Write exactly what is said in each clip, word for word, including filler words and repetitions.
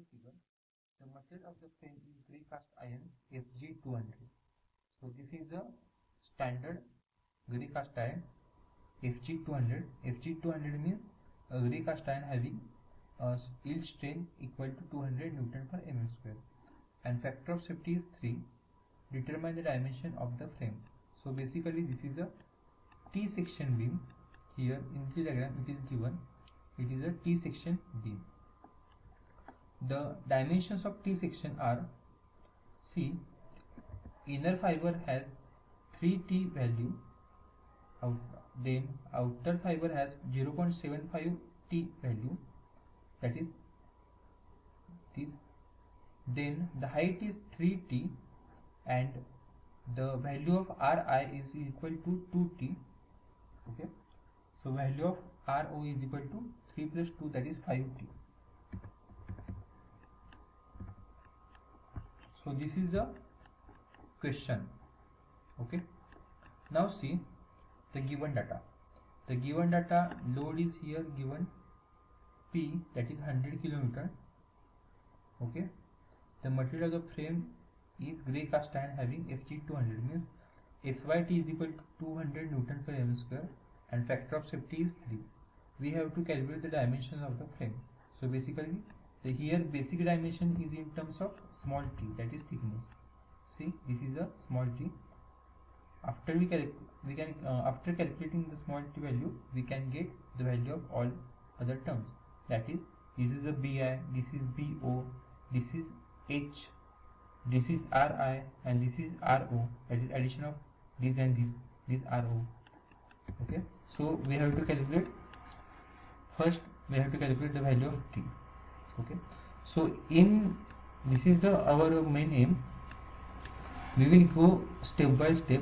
given. The material of the frame is gray cast iron F G two hundred. So this is the standard gray cast iron F G two hundred. F G two hundred means a gray cast iron having a yield strength equal to two hundred Newton per mm square, and factor of safety is three. Determine the dimension of the frame. So basically this is a T section beam. Here in the diagram it is given, it is a T section beam. The dimensions of T section are, see, inner fiber has three T value, out, then outer fiber has zero point seven five T value, that is this. Then the height is three T and the value of Ri is equal to two T. Okay, so value of Ro is equal to three plus two, that is five T. So this is the question. Okay, now see the given data. The given data, load is here given P, that is one hundred kilometer. Okay, the material of the frame is gray cast iron having F G two hundred, means S Y T is equal to two hundred Newton per mm square and factor of safety is three. We have to calculate the dimensions of the frame. So basically the here basic dimension is in terms of small t, that is thickness. See, this is a small t. After we cal we can uh, after calculating the small t value, we can get the value of all other terms. That is, this is a B I, this is B O, this is H, this is R I, and this is R O. That is addition of this and this, this R O. Okay, so we have to calculate. First, we have to calculate the value of t. Okay, so in this is the our main aim. We will go step by step.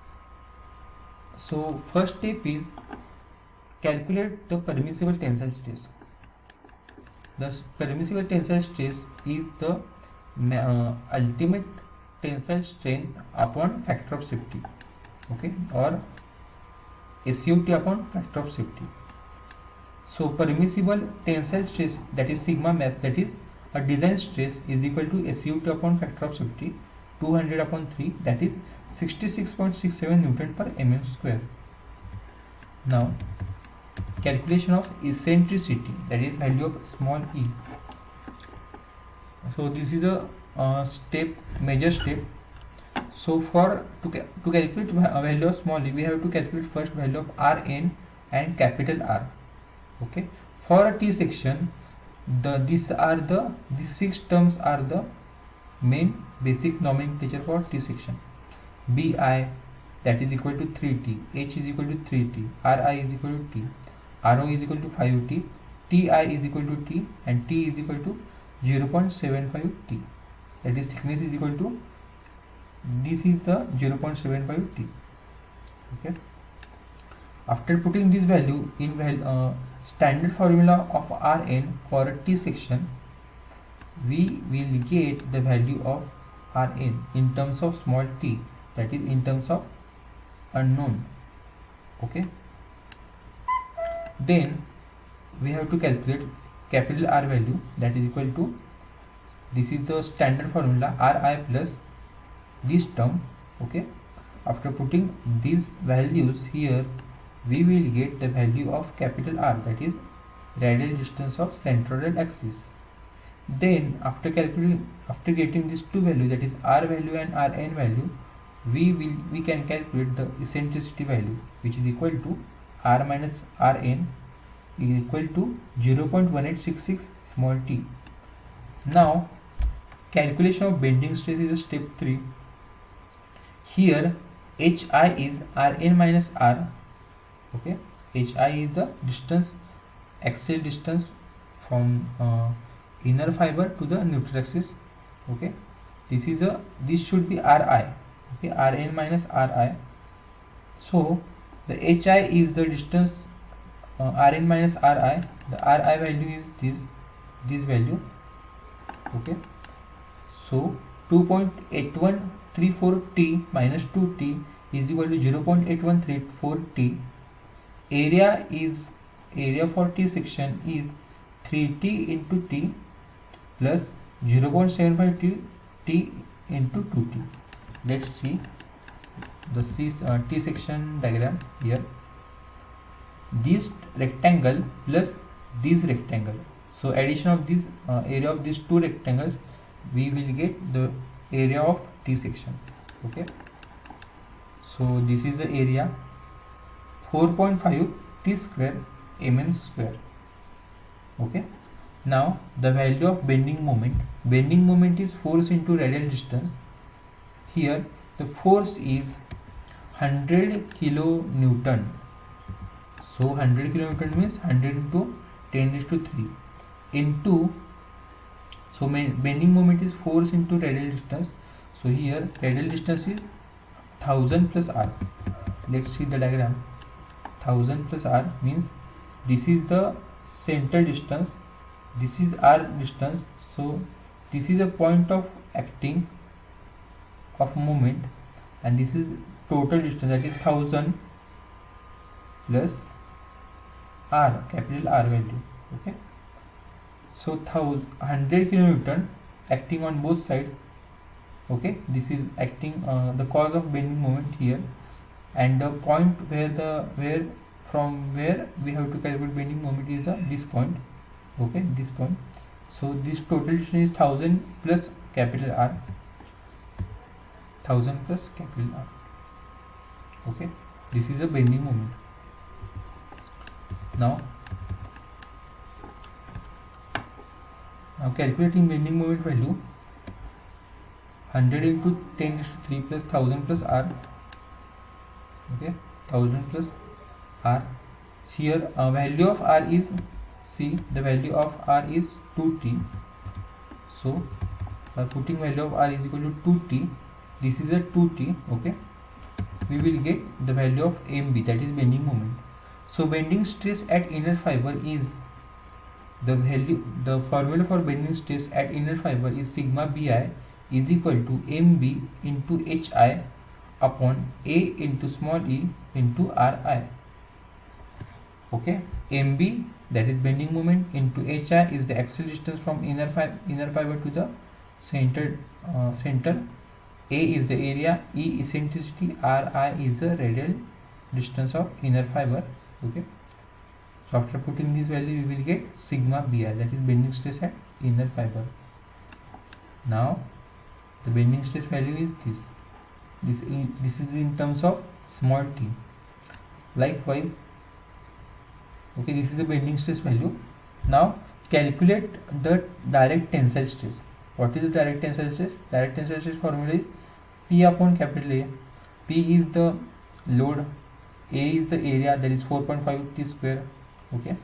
So first step is calculate the permissible tensile stress. The permissible tensile stress is the uh, ultimate tensile strength upon factor of safety. Okay, or S U T upon factor of safety. So permissible tensile stress, that is sigma mass, that is a design stress, is equal to S U T upon factor of safety two hundred upon three, that is sixty-six point six seven Newton per mm square. Now calculation of eccentricity, that is value of small e. So this is a uh, step, major step. So for to, ca to calculate value of small e, we have to calculate first value of Rn and capital R. Okay, for a T section, the these are the these six terms are the main basic nomenclature for T section. B I, that is equal to three T, H is equal to three T, R I is equal to T, R O is equal to five T, T I is equal to T, and T is equal to zero point seven five T. That is thickness is equal to, this is the zero point seven five T. Okay, after putting this value in val uh, standard formula of Rn for a T section, we will get the value of Rn in terms of small t, that is in terms of unknown. Okay, then we have to calculate capital R value, that is equal to, this is the standard formula, Ri plus this term. Okay, after putting these values here, we will get the value of capital R, that is radial distance of centroidal axis. Then after calculating, after getting these two values, that is R value and Rn value, we will we can calculate the eccentricity value, which is equal to R minus Rn is equal to zero point one eight six six small t. Now calculation of bending stress is a step three. Here Hi is Rn minus R. Okay, Hi is the distance, axial distance from uh, inner fiber to the neutral axis. Okay, this is a this should be Ri. Okay, Rn minus Ri. So the Hi is the distance, uh, Rn minus Ri. The Ri value is this this value. Okay, so two point eight one three four T minus two T is equal to zero point eight one three four T. Area is area for T section is three T into T plus zero point seven five t t into two t. Let's see the C, uh, T section diagram here. This rectangle plus this rectangle, so addition of this uh, area of these two rectangles, we will get the area of T section. Okay, so this is the area, four point five t square mm square. Okay, now the value of bending moment. Bending moment is force into radial distance. Here the force is one hundred kilonewton. So one hundred kilonewton means one hundred into ten raised to three into, so bending moment is force into radial distance. So here radial distance is one thousand plus r. Let's see the diagram. one thousand plus r means this is the center distance, this is r distance. So this is a point of acting of moment, and this is total distance, that is one thousand plus r, capital R value. Okay, so one hundred kilonewton acting on both sides. Okay, this is acting uh, the cause of bending moment here, and the point where the where from where we have to calculate bending moment is uh, this point. Okay, this point. So this total distance is one thousand plus capital R, one thousand plus capital R. Okay, this is a bending moment. Now, now calculating bending moment value, one hundred into ten raised to three plus one thousand plus R. Okay, one thousand plus R. Here uh, value of R is, see, the value of R is two t. So by putting value of R is equal to two t, this is a two t. Okay, we will get the value of M B, that is bending moment. So bending stress at inner fiber is the value, the formula for bending stress at inner fiber is sigma bi is equal to mb into hi upon a into small e into ri. Okay, mb, that is bending moment, into hi is the axial distance from inner fiber inner fiber to the center uh, center. A is the area, E eccentricity, Ri is the radial distance of inner fiber. Okay, so after putting this value we will get sigma bi, that is bending stress at inner fiber. Now the bending stress value is this. This is, this is in terms of small t. Likewise, okay, this is the bending stress value. Now calculate the direct tensile stress. What is the direct tensile stress? Direct tensile stress formula is P upon capital A. P is the load, A is the area, that is four point five t square. Okay,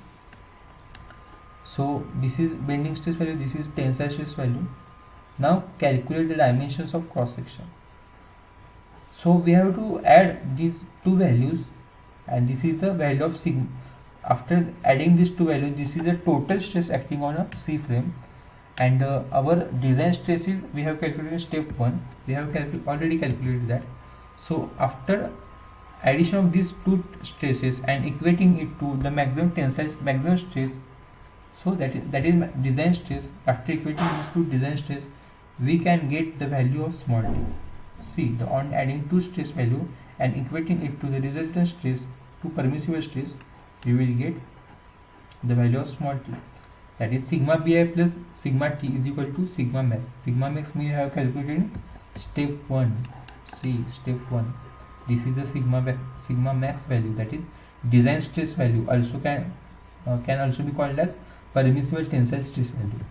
so this is bending stress value, this is tensile stress value. Now calculate the dimensions of cross section. So we have to add these two values, and this is the value of sigma. After adding these two values, this is the total stress acting on a C frame, and uh, our design stress is, we have calculated step one, we have calcul already calculated that. So after addition of these two stresses and equating it to the maximum tensile maximum stress, so that is that is design stress. After equating these two design stress, we can get the value of small t. See, the on adding two stress value and equating it to the resultant stress, to permissible stress, we will get the value of small t, that is sigma bi plus sigma t is equal to sigma max. Sigma max we have calculated in step one. See, step one. This is the sigma max, sigma max value, that is design stress value, also can uh, can also be called as permissible tensile stress value.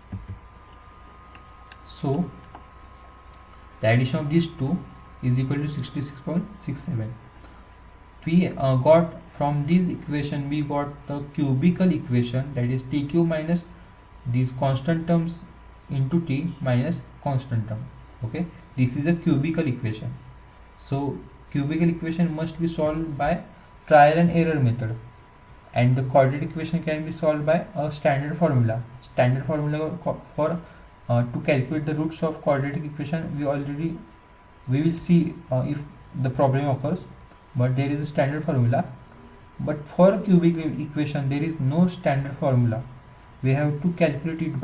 So the addition of these two is equal to sixty-six point six seven. We uh, got from this equation, we got the cubical equation, that is T Q minus these constant terms into T minus constant term. Okay, this is a cubical equation. So cubical equation must be solved by trial and error method, and the quadratic equation can be solved by a standard formula. Standard formula for uh, to calculate the roots of quadratic equation, we already we will see uh, if the problem occurs, but there is a standard formula. But for cubic equation there is no standard formula, we have to calculate it by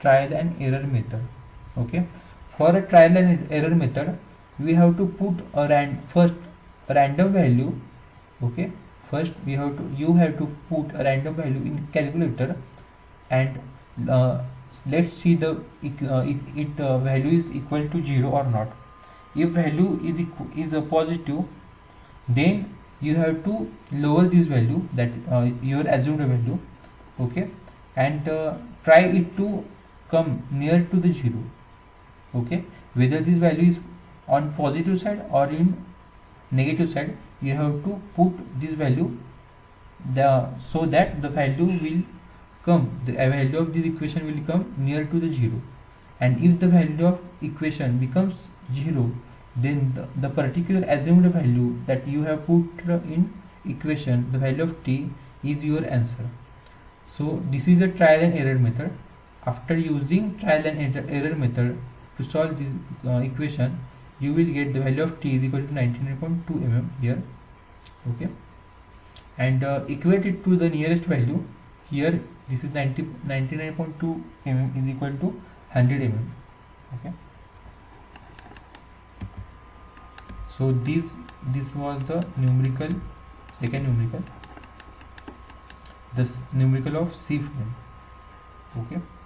trial and error method. Okay, for a trial and error method, we have to put a ran first a random value. Okay, first we have to you have to put a random value in calculator, and uh, let's see the uh, it, it uh, value is equal to zero or not. If value is equal, is a positive, then you have to lower this value, that uh, your assumed value. Okay, and uh, try it to come near to the zero. Okay, whether this value is on positive side or in negative side, you have to put this value the so that the value will come the value of this equation will come near to the zero. And if the value of equation becomes zero, then the, the particular assumed value that you have put in equation, the value of t, is your answer. So this is a trial and error method. After using trial and error method to solve this uh, equation, you will get the value of t is equal to ninety-nine point two millimeters here. Okay, and uh, equate it to the nearest value. Here this is ninety-nine point two millimeters is equal to one hundred millimeters. Okay, so this this was the numerical, second numerical, this numerical of C frame. Okay.